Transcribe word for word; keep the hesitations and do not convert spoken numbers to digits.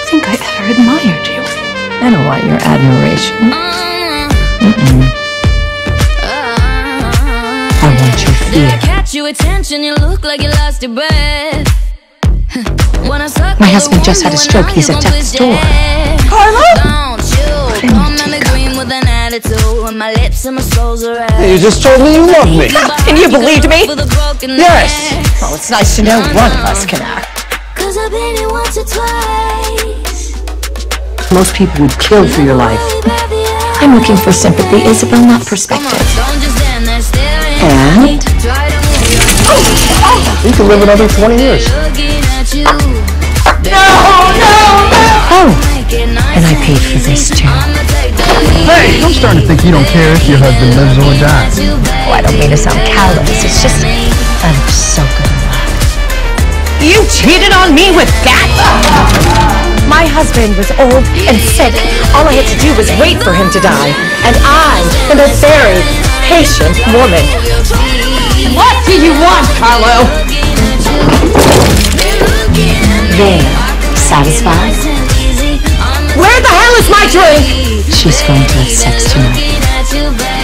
think I ever admired you. I don't want your admiration. Mm-mm. I want your fear. Catch your attention, you look like you lost your breath. My husband just had a stroke. He's at death's door. Carlo? You just told me you love me. And you believed me? Yes. Well, it's nice to know one of us can act. Most people would kill for your life. I'm looking for sympathy, Isabel, not perspective. And? You can live another twenty years. No, no, no! Oh, and I paid for this too. Hey, I'm starting to think you don't care if your husband lives or dies. Oh, I don't mean to sound callous. It's just, I'm so good in love. You cheated on me with that? My husband was old and sick. All I had to do was wait for him to die. And I am a very patient woman. What do you want, Carlo? There, satisfied? Where the hell is my drink? She's going to have sex tonight.